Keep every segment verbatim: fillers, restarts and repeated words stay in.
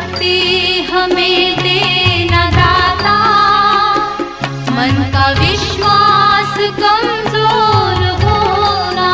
शक्ति हमें देना दाता, मन का विश्वास कमजोर होना।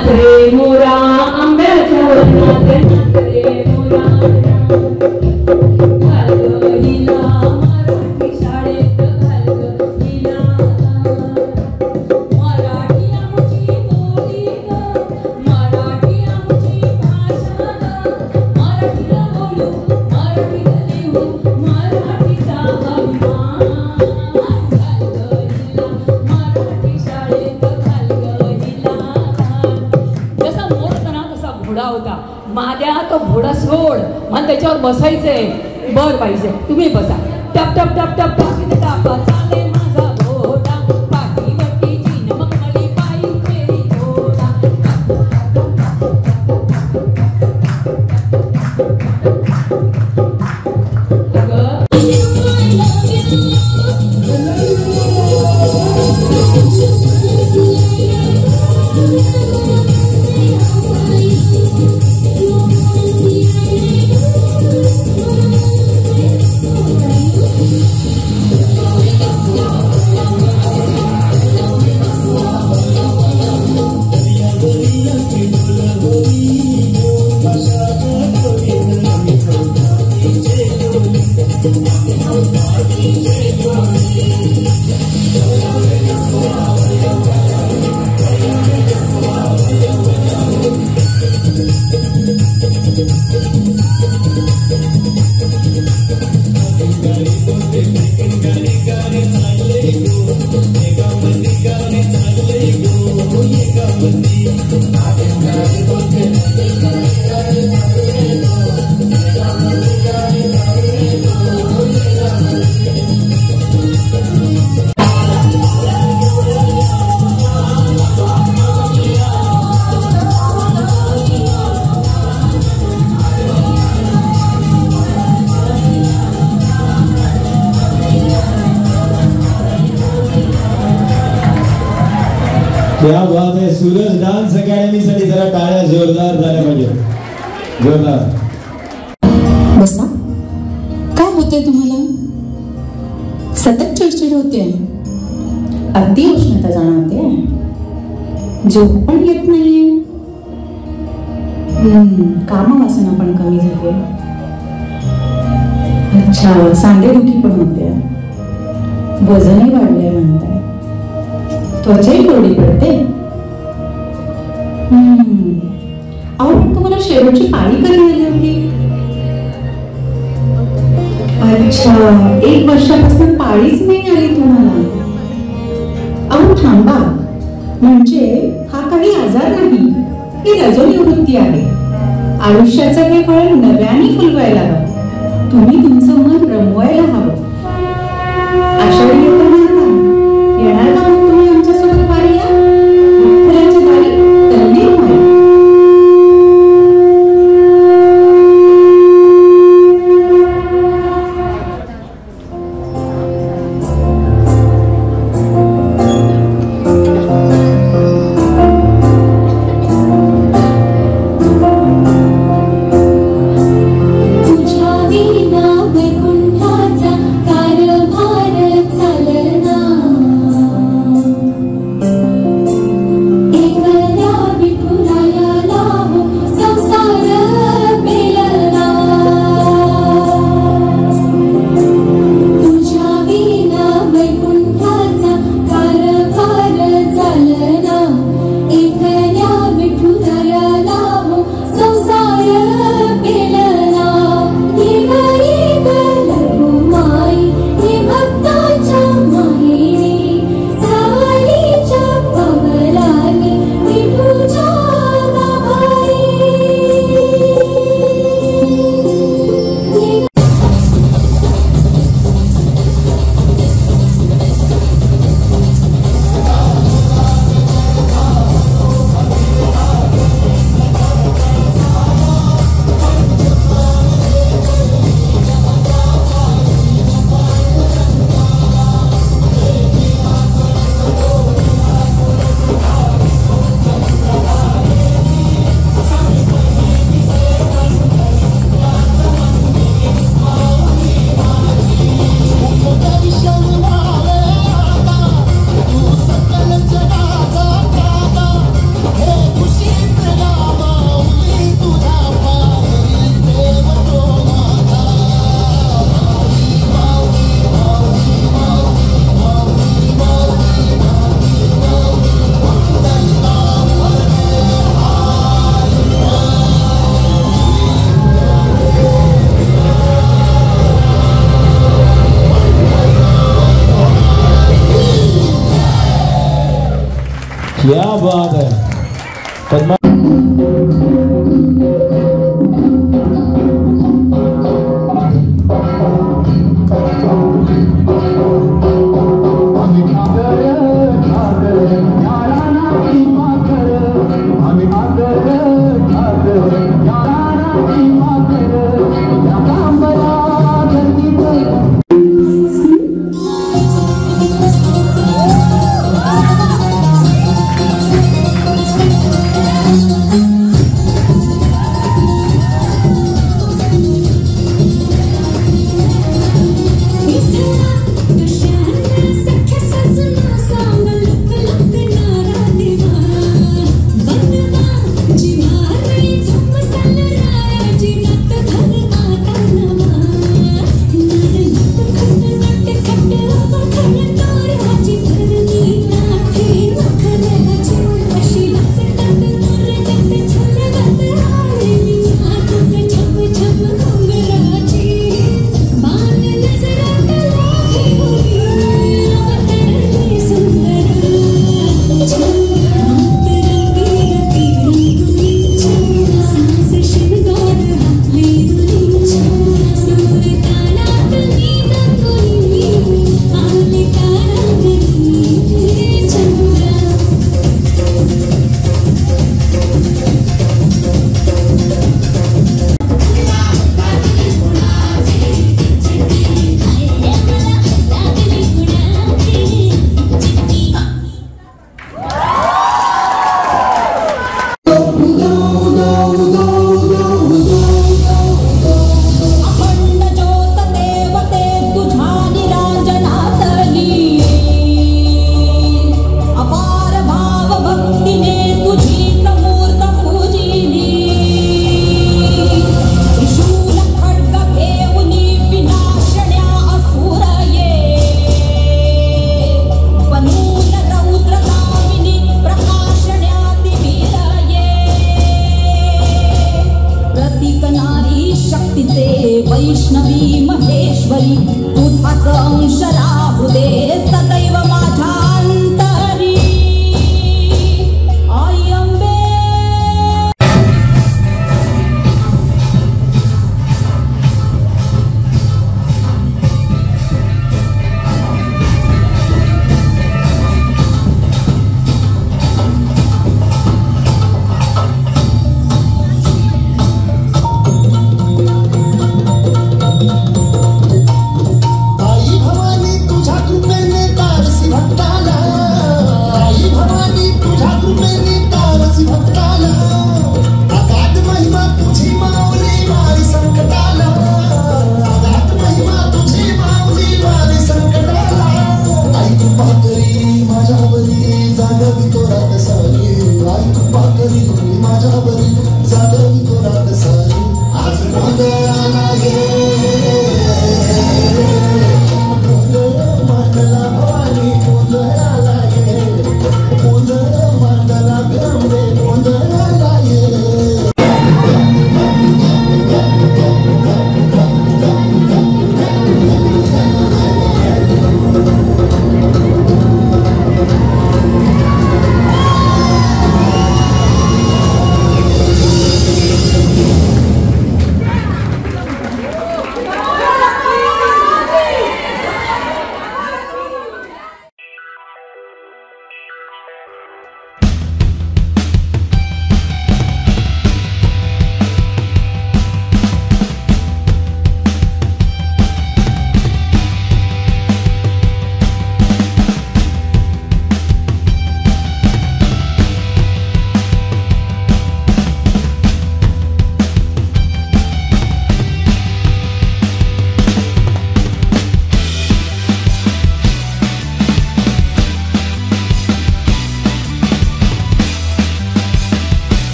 नाच रे मोरा आंब्याच्या वनात नाच रे मोरा घाल ग हिला मराठी शाळेत घाल ग हिला मराठी आमची बोली ग मराठी आमची भाषा ग मराठीला बोलू मराठीला लिहू मराठीचा अभिमान घाल ग हिला मराठी शाळेत घाल ग हिला जसा मोर होता ना तसा घोडा होता माझ्या तो घोडा सोड आणि त्याच्यावर बसायचंय बर पाहिजे तुम्ही बसा टप टप टप टप टप किती टापा चाले माझा घोडा पाठीवरती जीन मखमली पायी फेरी घोडा क्या बात है सूरज डान्स अकॅडमी साठी जरा टाळ्या जोरदार झाल्या पाहिजे जोरदार बसा काय होते तुम्हाला सतत चिडचिड होते अति उष्णता जाणवते झोप पण येत नाहीये कामवासना पण कमी झाली अच्छा सांधेदुखी पण होते वजनही वाढलंय म्हणताय त्वचाही कोरडी पडते अहो तुम्हाला शेवटची पाळी कधी आली होती अच्छा एक वर्षापासून पाळीच नाही आली तुम्हाला अहो थांबा म्हणजे हा काही आजार नाही ही रजोनिवृत्ती आहे आयुष्याचं हे फळ नव्याने फुलवायला हवं तुम्ही तुमचं मन रमवायला हवं आषाढी येताना येणार का मग तुम्ही आमच्यासोबत वारी या विठ्ठलाच्या दारी तल्लीन व्हाल तुझ्या विना वैकुंठाचा कारभार चालविला क्या बात है Padma.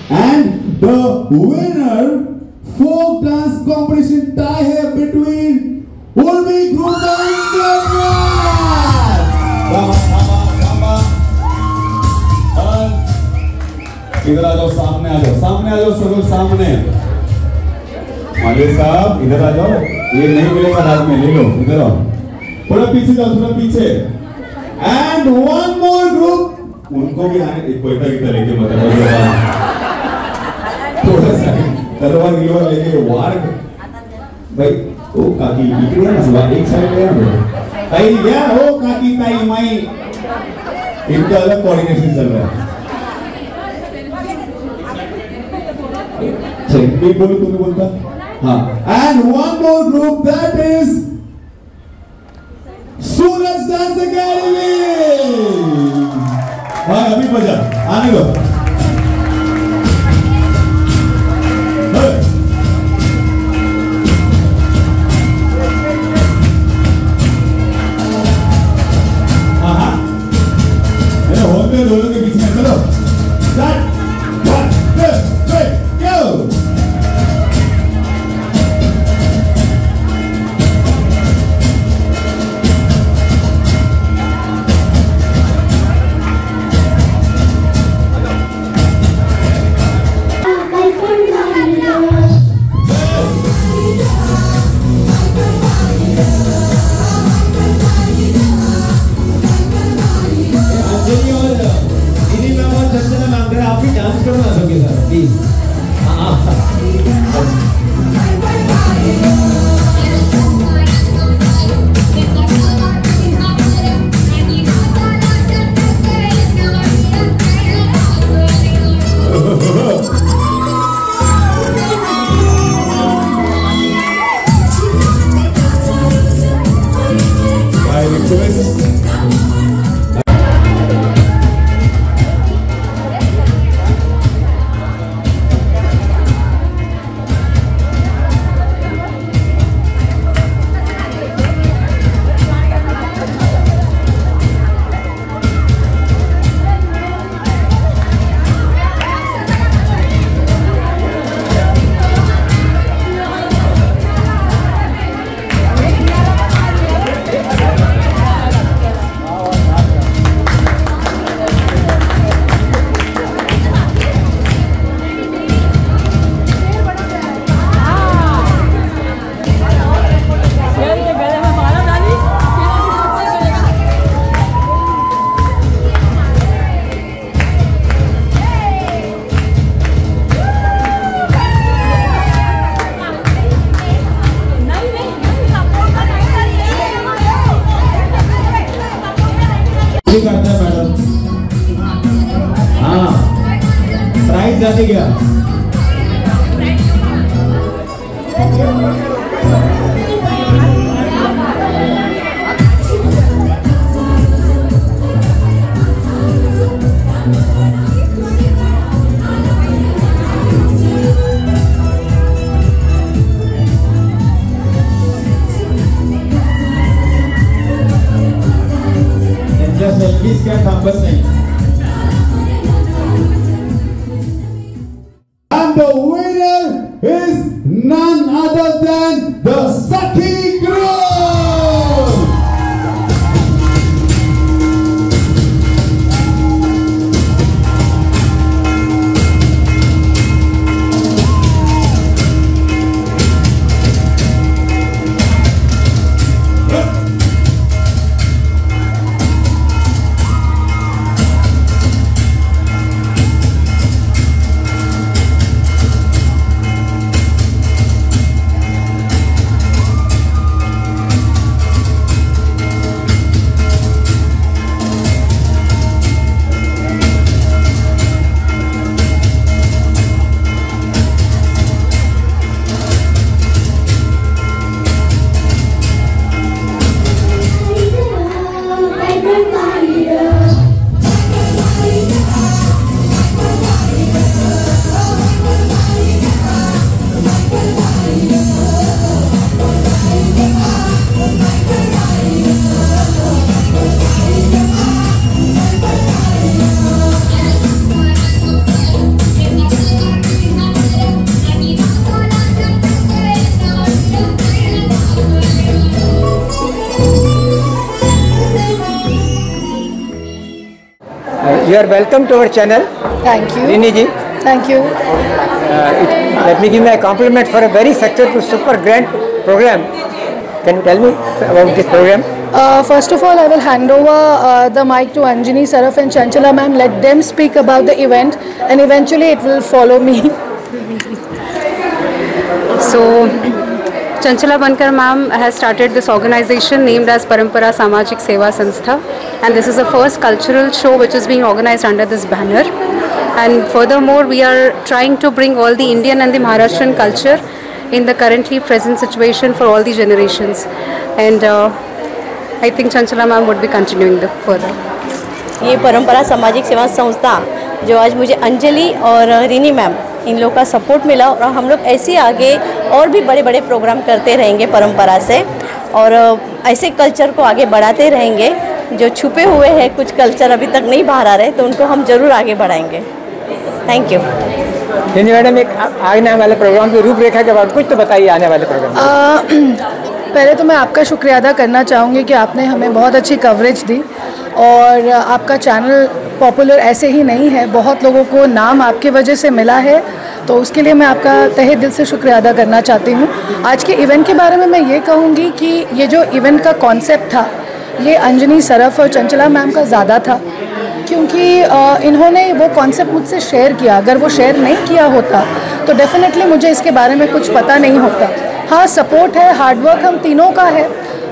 And the winner folk dance competition tie here between Ulmi Group and Gurrat. Come on, come on, come on. इधर आ जाओ, सामने आ जाओ, सामने आ जाओ, सब लोग सामने। मालिक साहब इधर आ जाओ, ये नहीं मिलेगा बाद में, ले लो, इधर आओ, थोड़ा पीछे जाओ, थोड़ा पीछे। And one more group. उनको भी आने एक कोयता की तरह के मतलब थोड़ा सा तलवार गिलवार लेके वार भाई ओ काकी इकडे ना सुबह एक साइड ले ना ताई गया ओ काकी ताई माई इनका अलग कोऑर्डिनेशन चल रहा है। चल मैं बोलूं तुम्हें बोलता हाँ। And one more group, that is Suraj Dance Academy. हाँ अभी बजा आने दो। दोनों के बीच में चलो start one two three go. आप भी डांस करना सके सर प्लीज। हाँ करते हैं मैडम। हाँ प्राइस जाती क्या सेल्फीज क्या थांबत नहीं। And the winner is none other than the Sakhi Group. You are welcome to our channel. Thank you. Rini ji. Thank you. Uh, it, let me give my compliment for a very successful, super grand program. Can you tell me about this program? Uh, first of all, I will hand over uh, the mic to Anjani, Saraf and Chanchala ma'am. Let them speak about the event and eventually it will follow me. So, Chanchala Bankar ma'am has started this organization named as Parampara Samajik Seva Sanstha, and this is the first cultural show which is being organized under this banner. And furthermore, we are trying to bring all the Indian and the Maharashtrian culture in the currently present situation for all the generations. And uh, I think Chanchala ma'am would be continuing the further. ये परंपरा सामाजिक सेवा संस्था जो आज मुझे अंजलि और René ma'am इन लोग का सपोर्ट मिला और हम लोग ऐसे आगे और भी बड़े बड़े प्रोग्राम करते रहेंगे परंपरा से और ऐसे कल्चर को आगे बढ़ाते रहेंगे। जो छुपे हुए हैं कुछ कल्चर अभी तक नहीं बाहर आ रहे तो उनको हम ज़रूर आगे बढ़ाएंगे। Thank you. रीनी मैडम, एक आने वाले प्रोग्राम की रूपरेखा के बाद कुछ तो बताइए आने वाले प्रोग्राम। आ, पहले तो मैं आपका शुक्रिया अदा करना चाहूँगी कि आपने हमें बहुत अच्छी कवरेज दी और आपका चैनल पॉपुलर ऐसे ही नहीं है, बहुत लोगों को नाम आपके वजह से मिला है, तो उसके लिए मैं आपका तहे दिल से शुक्रिया अदा करना चाहती हूँ। आज के इवेंट के बारे में मैं ये कहूँगी कि ये जो इवेंट का कॉन्सेप्ट था ये अंजनी, सरफ और चंचला मैम का ज़्यादा था, क्योंकि इन्होंने वो कॉन्सेप्ट मुझसे शेयर किया। अगर वो शेयर नहीं किया होता तो डेफिनेटली मुझे इसके बारे में कुछ पता नहीं होता। हाँ, सपोर्ट है, हार्डवर्क हम तीनों का है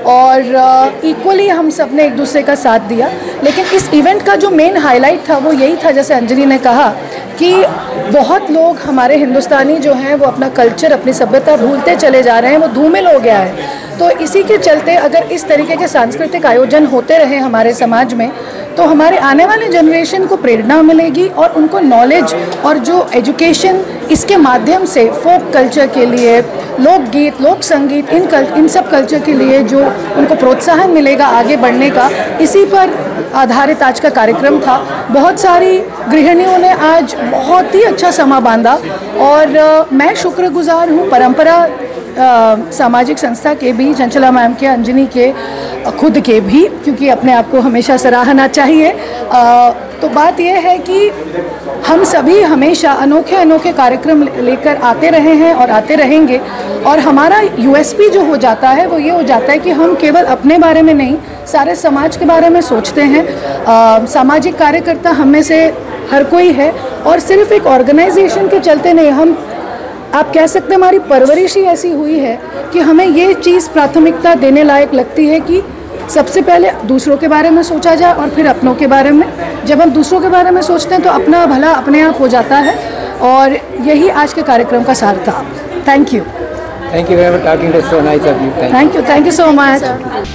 और इक्वली uh, हम सब ने एक दूसरे का साथ दिया। लेकिन इस इवेंट का जो मेन हाईलाइट था वो यही था, जैसे अंजलि ने कहा कि बहुत लोग हमारे हिंदुस्तानी जो हैं वो अपना कल्चर, अपनी सभ्यता भूलते चले जा रहे हैं, वो धूमिल हो गया है। तो इसी के चलते अगर इस तरीके के सांस्कृतिक आयोजन होते रहे हमारे समाज में तो हमारे आने वाले जनरेशन को प्रेरणा मिलेगी और उनको नॉलेज और जो एजुकेशन इसके माध्यम से फोक कल्चर के लिए, लोकगीत, लोक संगीत, इन कल इन सब कल्चर के लिए जो उनको प्रोत्साहन मिलेगा आगे बढ़ने का, इसी पर आधारित आज का कार्यक्रम था। बहुत सारी गृहिणियों ने आज बहुत ही अच्छा समा बांधा और आ, मैं शुक्रगुजार हूँ परंपरा आ, सामाजिक संस्था के भी, चंचला मैम के, अंजनी के, खुद के भी, क्योंकि अपने आप को हमेशा सराहना चाहिए। आ, तो बात यह है कि हम सभी हमेशा अनोखे अनोखे कार्यक्रम लेकर आते रहे हैं और आते रहेंगे और हमारा यूएसपी जो हो जाता है वो ये हो जाता है कि हम केवल अपने बारे में नहीं, सारे समाज के बारे में सोचते हैं। आ, सामाजिक कार्यकर्ता हम में से हर कोई है और सिर्फ एक ऑर्गेनाइजेशन के चलते नहीं, हम आप कह सकते हैं हमारी परवरिश ही ऐसी हुई है कि हमें ये चीज़ प्राथमिकता देने लायक लगती है कि सबसे पहले दूसरों के बारे में सोचा जाए और फिर अपनों के बारे में। जब हम दूसरों के बारे में सोचते हैं तो अपना भला अपने आप हो जाता है और यही आज के कार्यक्रम का सार था। Thank you. Thank you very much, talking so nice of you. Thank you, thank you so much.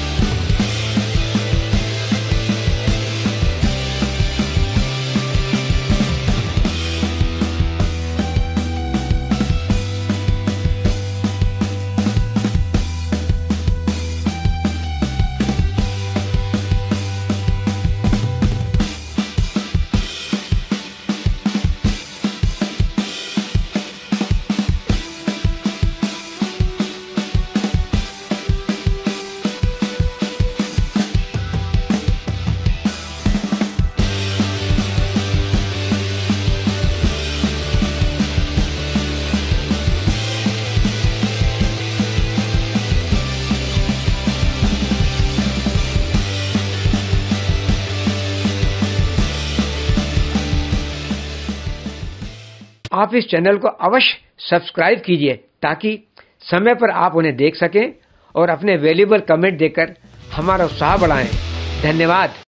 आप इस चैनल को अवश्य सब्सक्राइब कीजिए ताकि समय पर आप उन्हें देख सकें और अपने वैल्यूएबल कमेंट देकर हमारा उत्साह बढ़ाएं। धन्यवाद।